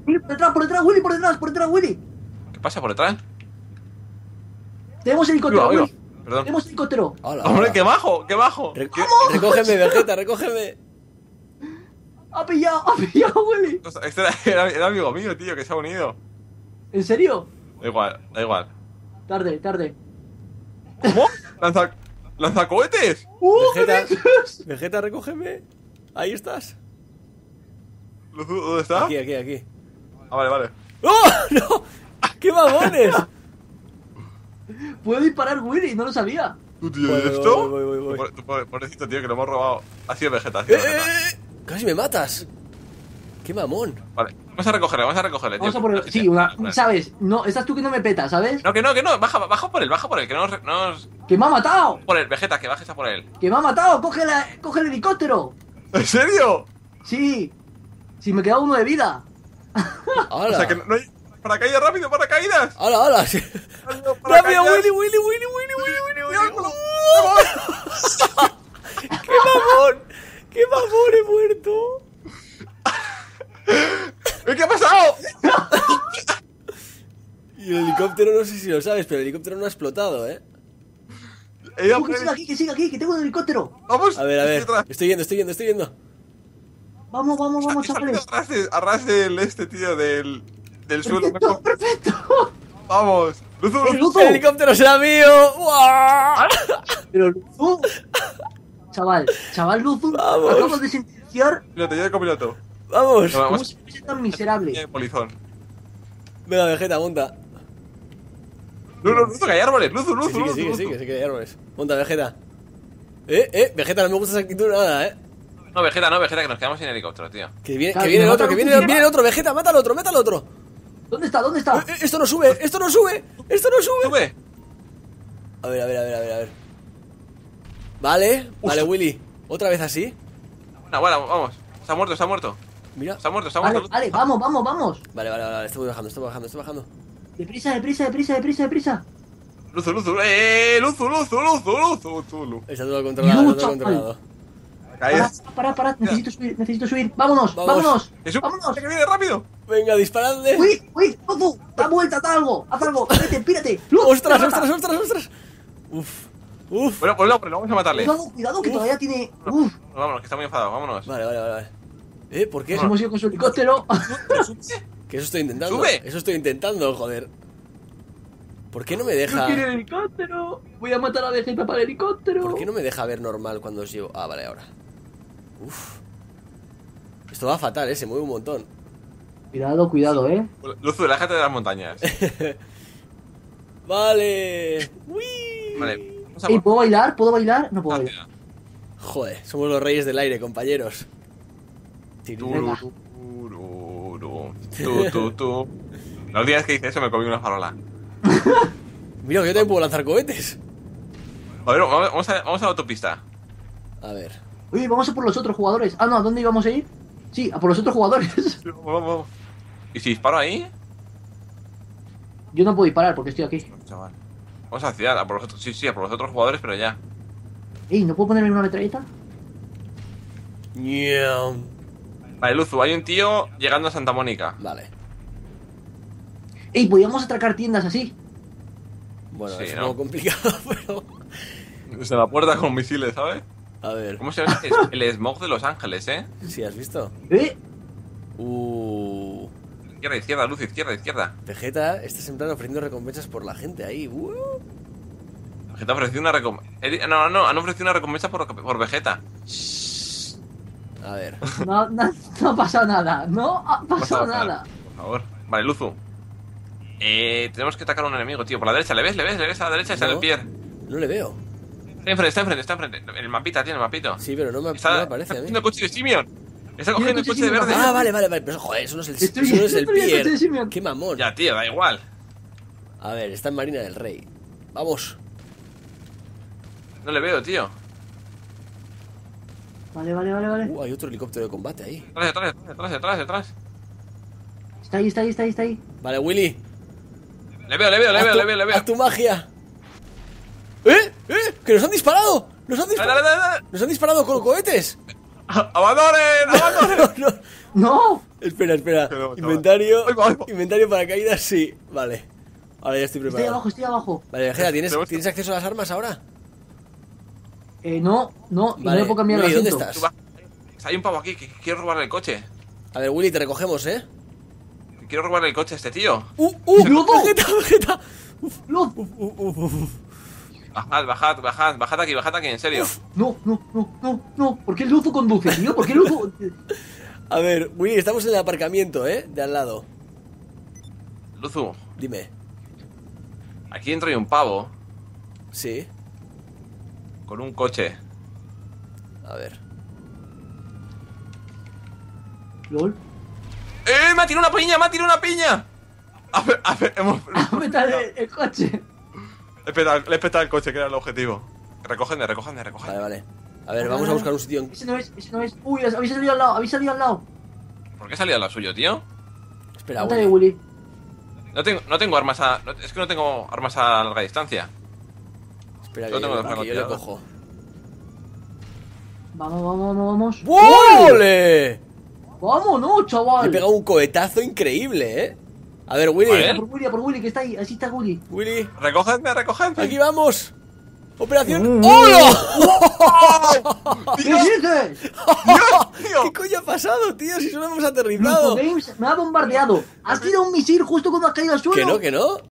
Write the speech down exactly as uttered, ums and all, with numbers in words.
Willy, por detrás, por detrás, Willy, por detrás, por detrás, Willy. ¿Qué pasa por detrás? Tenemos helicóptero, Oiga, oiga, Willy. perdón. Tenemos helicóptero. Hola, Hombre, hola. qué bajo, qué bajo. Re- ¿Qué- recógeme, Vegeta, recógeme. Ha pillado, ha pillado, Willy. Este era, era- era amigo mío, tío, que se ha unido. ¿En serio? Da igual, da igual. Tarde, tarde. ¿Cómo? ¿Lanza, ¿Lanzacohetes? ¡Uh, Vegeta, qué dices! Vegeta, recógeme. Ahí estás. Luzu, ¿dónde está? Aquí, aquí, aquí. Ah, vale, vale. ¡Oh, no! ¡Qué mamones! Puedo disparar, Willy, no lo sabía. ¿Tú, tío, Voy, ¿y voy, esto? voy, voy, voy. Tú, tú, pobre- Pobrecito, tío, que lo hemos robado. Ha sido Vegeta, ha ¡Eh, sido eh, Vegeta. eh! ¡Casi me matas! ¡Qué mamón! Vale, vamos a recogerle, vamos a recogerle, tío. Vamos a poner. Sí, una. ¿Sabes? No, estás tú que no me petas, ¿sabes? No, que no, que no, baja, baja por él, baja por él, que no nos... no nos- ¡Que me ha matado! Por él, Vegeta, que bajes a por él. ¡Que me ha matado! ¡Coge, la, coge el helicóptero! ¿En serio? Sí. Si me queda uno de vida. ¡Hala! O sea, que no, no hay... ¡Paracaídas, rápido, paracaídas! ¡Hala, hala! Sí. ¡Rápido, ¡Rápido, paracaídas! Willy, Willy, Willy, Willy, Willy, Willy, Willy! ¡Dios, ¡Qué mamón! ¡Qué mamón, he muerto! ¿Qué ha pasado? Y el helicóptero, no sé si lo sabes, pero el helicóptero no ha explotado, ¿eh? He ido a Uh, que por siga él. aquí, que siga aquí, que tengo un helicóptero. Vamos. A ver, a ver. estoy atrás. Estoy yendo, estoy yendo, estoy yendo. Vamos, vamos, vamos, He salido chavales. Arras, de, arras del este, tío, del... Del suelo. Perfecto, perfecto. Vamos. Luzu, ¡Eh, Luzu. Luzu! ¡El helicóptero será mío! ¡Guau! Pero Luzu. Chaval, chaval Luzu. Vamos. Acabo de sentenciar. Piloto, yo de copiloto. ¡Vamos! No, ¿Cómo vamos. se puede ser tan miserable? Eh, polizón. Venga, Vegeta, monta. No, no, Luzu, que hay árboles. Luzu, Que Luzu, sí, que Luzu. sí, que sí, Luzu. que sí, que hay árboles. Monta, Vegeta. Eh, eh, Vegeta, no me gusta esa actitud nada, eh. No, Vegeta, no, Vegeta, que nos quedamos sin helicóptero, tío. Que viene, Claro, que viene me el otro, mata que un viene, poquito. viene el otro, Vegeta, mata al otro, mata al otro. ¿Dónde está? ¿Dónde está? Eh, eh, esto no sube, esto no sube, esto no sube. Sube. A ver, a ver, a ver, a ver, a ver. Vale, vale, Willy. Otra vez así. Bueno, bueno, vamos. Se ha muerto, se ha muerto. Mira. Se ha muerto, se ha Vale, muerto. vale, vamos, vamos, vamos. Vale, vale, vale, estoy bajando, estoy bajando, estoy bajando. Deprisa, deprisa, deprisa, deprisa, deprisa. Luzu, Luzu, eh, Luzu, Luzu, Luzu, Luzu, Luzu, Luzu. Está todo controlado, está todo Lucha, controlado. Para, Caes. para, para, necesito subir, necesito subir. Vámonos, Vamos. vámonos. Que sube, Vámonos. que viene rápido. Venga, disparadle. Uy, uy, Luzu, da vuelta, haz algo, haz algo. Pírate, pírate. Luz, ¡Ostras, me mata. ostras, ostras, ostras! Uf, uf. Bueno, pues no, pues no, vamos a matarle. Cuidado, cuidado, que todavía tiene. Uf, Vámonos, que está muy enfadado, vámonos. Vale, vale, vale, vale. ¿Eh? ¿Por qué? nos hemos ido con su helicóptero. Que eso estoy intentando. ¡Sube! Eso estoy intentando, joder. ¿Por qué no me deja? No quiere el helicóptero. Voy a matar a Vegeta para el helicóptero. ¿Por qué no me deja ver normal cuando os llevo? Ah, vale, ahora. Uf. Esto va fatal, eh, se mueve un montón. Cuidado, cuidado, eh. Luzu, relájate de las montañas. Vale. Uy. Vale, vamos a Ey, por... ¿puedo bailar? ¿Puedo bailar? No puedo bailar. Joder, somos los reyes del aire, compañeros. Venga. Turururu. Tu, tu, tu. La última vez que hice eso me comí una farola. Mira, que yo también puedo lanzar cohetes. A ver, vamos vamos a, vamos a la autopista. A ver. Oye, vamos a por los otros jugadores. Ah, no, ¿a dónde íbamos a ir? Sí, a por los otros jugadores. Vamos, vamos. ¿Y si disparo ahí? Yo no puedo disparar porque estoy aquí. Chaval. Vamos a la ciudad, a por los otros. Sí, sí, a por los otros jugadores, pero ya. Ey, ¿no puedo ponerme una metralleta? Ñam. Vale, Luzu, hay un tío llegando a Santa Mónica. Vale. Ey, podríamos atracar tiendas así. Bueno, Sí, es un ¿no? poco complicado, pero... Desde la puerta con misiles, ¿sabes? A ver. ¿Cómo se llama? Es el smog de Los Ángeles, ¿eh? ¿Sí has visto? ¿Eh? Uh... Izquierda, izquierda, Luzu, izquierda, izquierda. Vegeta, estás en plan ofreciendo recompensas por la gente ahí. Uh. Vegeta ha ofrecido una recompensa. No, no, han ofrecido una recompensa por, por Vegeta. A ver. No, no, no ha pasado nada. No ha pasado nada. Por favor. Vale, Luzu. Eh, tenemos que atacar a un enemigo, tío. Por la derecha, ¿le ves? ¿Le ves? ¿Le ves a la derecha? Está en No. el pier. No le veo. Está enfrente, está enfrente, está enfrente. En el mapita, tiene el mapito. Sí, pero no me, Está, no me aparece está a mí. cogiendo el coche de Simeon. Está cogiendo el coche coche de de verde. Simeon. Ah, vale, vale, vale. Pero joder, eso no es el, Estoy- eso no es el estoy en el coche de pier. Simeon. Qué mamón. Ya, tío, da igual. A ver, está en Marina del Rey. Vamos. No le veo, tío. Vale, vale, vale, vale. Uh, hay otro helicóptero de combate ahí. Detrás, detrás, detrás, detrás, detrás. Está ahí, está ahí, está ahí, está ahí. Vale, Willy. Le veo, le veo, le haz veo, tu- le veo, le veo. Haz tu magia. ¡Eh! ¡Eh! ¡Que nos han disparado! ¡Nos han Dale, disparado! dale, dale. ¡Nos han disparado con cohetes! ¡Abandonen! ¡Abandonen! No, no. ¡No! Espera, espera. Que no, chaval. Inventario. Ahí va, ahí va. Inventario para caídas, sí. Vale. Ahora ya estoy Estoy preparado. abajo, estoy abajo. Vale, Vegeta, ¿tienes, Tenemos- ¿tienes acceso a las armas ahora? Eh, no, no, y Vale. no me puedo cambiar el Willy, ¿dónde asiento. estás? Tú va- Hay un pavo aquí que que quiero robarle el coche. A ver, Willy, te recogemos, ¿eh? Que Quiero robarle el coche a este tío. ¡Uh, uh! ¡Loco! ¡Vegeta, Vegeta! No, Uf, uf, uf, uf. Bajad, bajad, bajad, bajad aquí, bajad aquí, en serio. no, no, no, no, no. ¿Por qué el Luzu conduce, tío? ¿Por qué el Luzu...? A ver, Willy, estamos en el aparcamiento, ¿eh? De al lado. Luzu, Dime. aquí dentro hay un pavo Sí. con un coche. A ver. LOL. ¡Eh! ¡Me ha tirado una piña! ¡Me ha tirado una piña! A ver, a ver, hemos... Métale el coche. Espera, le he petado el coche, que era el objetivo. Recógeme, recógeme, recógeme. Vale, vale. A ver, vamos a buscar un sitio en... Ese no es, ese no es. Uy, habéis salido al lado, habéis salido al lado. ¿Por qué salía la suyo, tío? Espera, Ándale, Willy. Willy. No tengo, no tengo armas a... no- es que no tengo armas a larga distancia. Espera, Yo que, tengo yo, que que yo le francotirador. cojo. Vamos, vamos, vamos, vamos. ¡Ole! ¡Vámonos, Le chaval! he pegado un cohetazo increíble, ¿eh? A ver, Willy. Vale. A por Willy, a por Willy, que está ahí. Así está Willy. Willy, Recógeme, recógeme. aquí vamos. Operación. Mm. ¡Hola! ¿Qué dices? tío. ¿Qué coño ha pasado, tío? Si solo hemos Luzu aterrizado. Games me ha bombardeado. Has tirado un misil justo cuando has caído al suelo. Que no, que no.